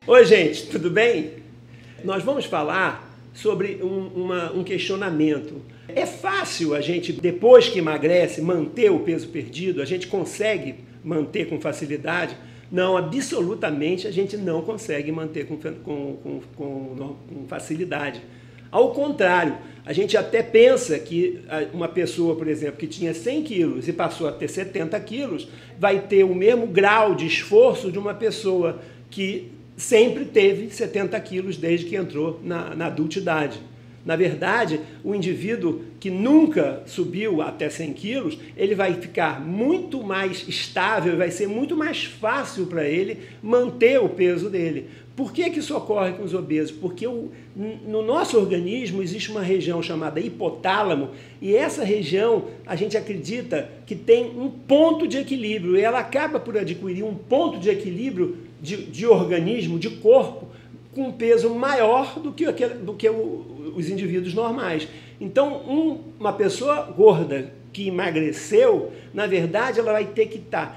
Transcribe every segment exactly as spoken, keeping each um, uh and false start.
Oi, gente, tudo bem? Nós vamos falar sobre um, uma, um questionamento. É fácil a gente, depois que emagrece, manter o peso perdido? A gente consegue manter com facilidade? Não, absolutamente a gente não consegue manter com, com, com, com, com facilidade. Ao contrário, a gente até pensa que uma pessoa, por exemplo, que tinha cem quilos e passou a ter setenta quilos, vai ter o mesmo grau de esforço de uma pessoa que sempre teve setenta quilos desde que entrou na, na adultidade. Na verdade, o indivíduo que nunca subiu até cem quilos, ele vai ficar muito mais estável, vai ser muito mais fácil para ele manter o peso dele. Por que que isso ocorre com os obesos? Porque o, no nosso organismo existe uma região chamada hipotálamo, e essa região a gente acredita que tem um ponto de equilíbrio, e ela acaba por adquirir um ponto de equilíbrio de, de organismo, de corpo, com um peso maior do que, aquele, do que o, os indivíduos normais. Então, um, uma pessoa gorda que emagreceu, na verdade, ela vai ter que estar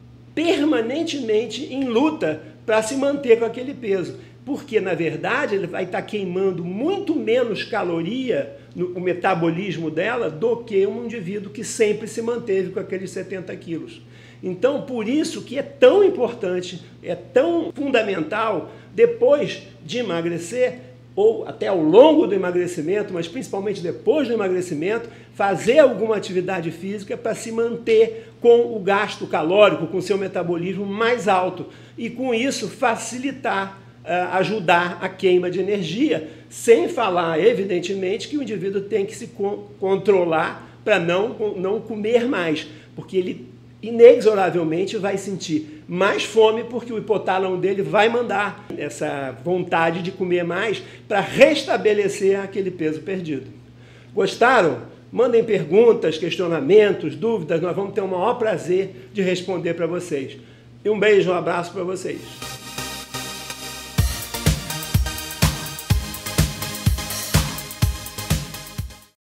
permanentemente em luta para se manter com aquele peso. Porque, na verdade, ele vai estar queimando muito menos caloria no o metabolismo dela do que um indivíduo que sempre se manteve com aqueles setenta quilos. Então, por isso que é tão importante, é tão fundamental, depois de emagrecer, ou até ao longo do emagrecimento, mas principalmente depois do emagrecimento, fazer alguma atividade física para se manter com o gasto calórico, com o seu metabolismo mais alto. E com isso facilitar, ajudar a queima de energia, sem falar, evidentemente, que o indivíduo tem que se controlar para não, não comer mais, porque ele inexoravelmente vai sentir mais fome, porque o hipotálamo dele vai mandar essa vontade de comer mais para restabelecer aquele peso perdido. Gostaram? Mandem perguntas, questionamentos, dúvidas, nós vamos ter o maior prazer de responder para vocês. E um beijo, um abraço para vocês.